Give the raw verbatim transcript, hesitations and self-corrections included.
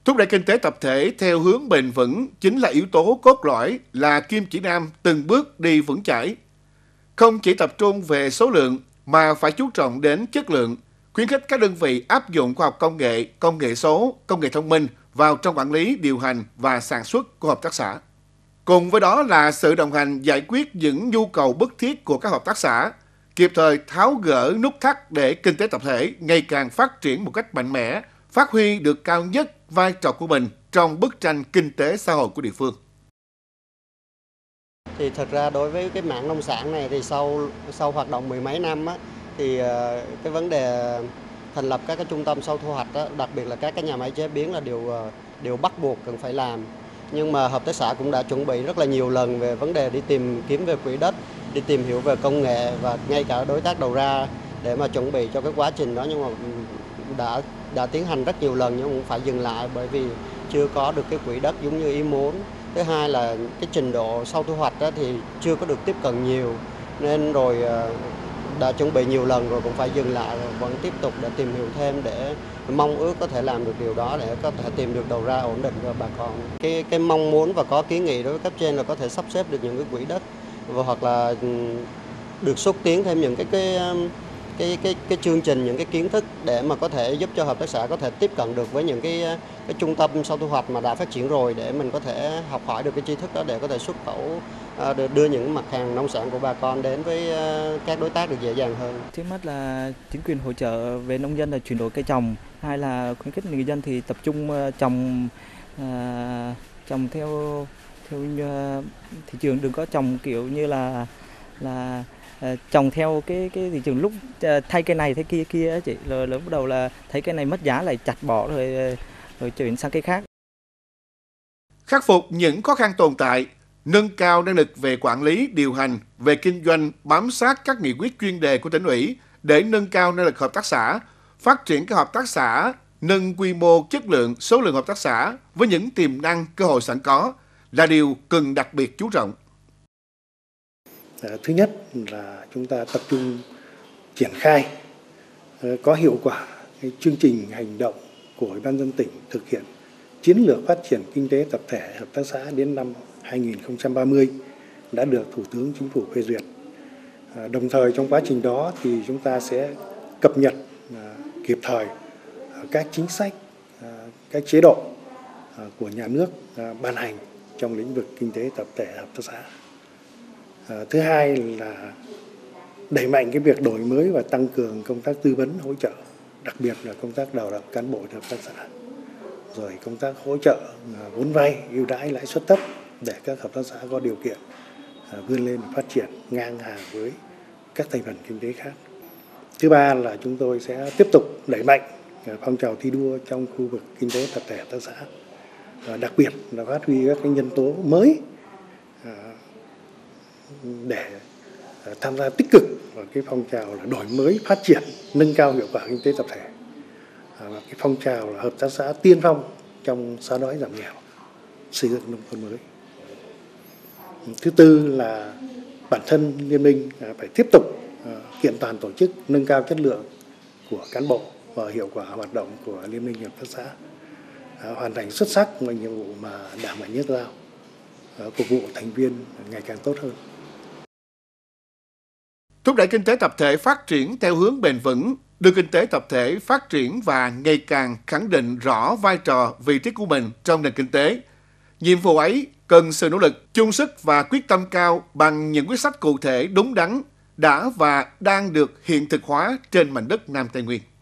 Thúc đẩy kinh tế tập thể theo hướng bền vững chính là yếu tố cốt lõi, là kim chỉ nam từng bước đi vững chãi. Không chỉ tập trung về số lượng mà phải chú trọng đến chất lượng, khuyến khích các đơn vị áp dụng khoa học công nghệ, công nghệ số, công nghệ thông minh vào trong quản lý, điều hành và sản xuất của hợp tác xã. Cùng với đó là sự đồng hành giải quyết những nhu cầu bức thiết của các hợp tác xã, kịp thời tháo gỡ nút thắt để kinh tế tập thể ngày càng phát triển một cách mạnh mẽ, phát huy được cao nhất vai trò của mình trong bức tranh kinh tế xã hội của địa phương. Thì thật ra đối với cái mảng nông sản này thì sau sau hoạt động mười mấy năm á, thì cái vấn đề thành lập các cái trung tâm sau thu hoạch á, đặc biệt là các cái nhà máy chế biến là điều điều bắt buộc cần phải làm. Nhưng mà hợp tác xã cũng đã chuẩn bị rất là nhiều lần về vấn đề đi tìm kiếm về quỹ đất, đi tìm hiểu về công nghệ và ngay cả đối tác đầu ra để mà chuẩn bị cho cái quá trình đó, nhưng mà đã đã tiến hành rất nhiều lần nhưng cũng phải dừng lại bởi vì chưa có được cái quỹ đất giống như ý muốn. Thứ hai là cái trình độ sau thu hoạch đó thì chưa có được tiếp cận nhiều, nên rồi đã chuẩn bị nhiều lần rồi cũng phải dừng lại, rồi vẫn tiếp tục để tìm hiểu thêm để mong ước có thể làm được điều đó để có thể tìm được đầu ra ổn định cho bà con. Cái cái mong muốn và có kiến nghị đối với cấp trên là có thể sắp xếp được những cái quỹ đất và hoặc là được xúc tiến thêm những cái cái cái cái cái chương trình, những cái kiến thức để mà có thể giúp cho hợp tác xã có thể tiếp cận được với những cái cái trung tâm sau thu hoạch mà đã phát triển rồi, để mình có thể học hỏi được cái tri thức đó để có thể xuất khẩu, đưa những mặt hàng nông sản của bà con đến với các đối tác được dễ dàng hơn. Trước mắt là chính quyền hỗ trợ về nông dân là chuyển đổi cây trồng, hai là khuyến khích người dân thì tập trung trồng uh, trồng theo theo uh, thị trường, đừng có trồng kiểu như là là uh, trồng theo cái cái thị trường, lúc uh, thay cây này thay kia kia chị, rồi lúc bắt đầu là thấy cây này mất giá lại chặt bỏ rồi rồi chuyển sang cây khác. Khắc phục những khó khăn tồn tại, nâng cao năng lực về quản lý, điều hành, về kinh doanh, bám sát các nghị quyết chuyên đề của tỉnh ủy để nâng cao năng lực hợp tác xã, phát triển các hợp tác xã, nâng quy mô, chất lượng, số lượng hợp tác xã với những tiềm năng, cơ hội sẵn có là điều cần đặc biệt chú trọng. Thứ nhất là chúng ta tập trung triển khai có hiệu quả cái chương trình hành động của Ủy ban nhân dân tỉnh thực hiện chiến lược phát triển kinh tế tập thể hợp tác xã đến năm hai nghìn không trăm ba mươi đã được Thủ tướng Chính phủ phê duyệt. Đồng thời trong quá trình đó thì chúng ta sẽ cập nhật kịp thời các chính sách, các chế độ của nhà nước ban hành trong lĩnh vực kinh tế tập thể hợp tác xã. Thứ hai là đẩy mạnh cái việc đổi mới và tăng cường công tác tư vấn hỗ trợ, đặc biệt là công tác đào tạo cán bộ hợp tác xã, rồi công tác hỗ trợ vốn vay ưu đãi lãi suất thấp để các hợp tác xã có điều kiện vươn lên phát triển ngang hàng với các thành phần kinh tế khác. Thứ ba là chúng tôi sẽ tiếp tục đẩy mạnh phong trào thi đua trong khu vực kinh tế tập thể hợp tác xã, và đặc biệt là phát huy các cái nhân tố mới để tham gia tích cực vào cái phong trào là đổi mới, phát triển, nâng cao hiệu quả kinh tế tập thể, và cái phong trào là hợp tác xã tiên phong trong xóa đói giảm nghèo, xây dựng nông thôn mới. Thứ tư là bản thân liên minh phải tiếp tục kiện toàn tổ chức, nâng cao chất lượng của cán bộ và hiệu quả hoạt động của liên minh hợp tác xã, hoàn thành xuất sắc mọi nhiệm vụ mà Đảng và Nhà nước giao, phục vụ thành viên ngày càng tốt hơn. Thúc đẩy kinh tế tập thể phát triển theo hướng bền vững, đưa kinh tế tập thể phát triển và ngày càng khẳng định rõ vai trò, vị trí của mình trong nền kinh tế. Nhiệm vụ ấy cần sự nỗ lực, chung sức và quyết tâm cao bằng những quyết sách cụ thể đúng đắn đã và đang được hiện thực hóa trên mảnh đất Nam Tây Nguyên.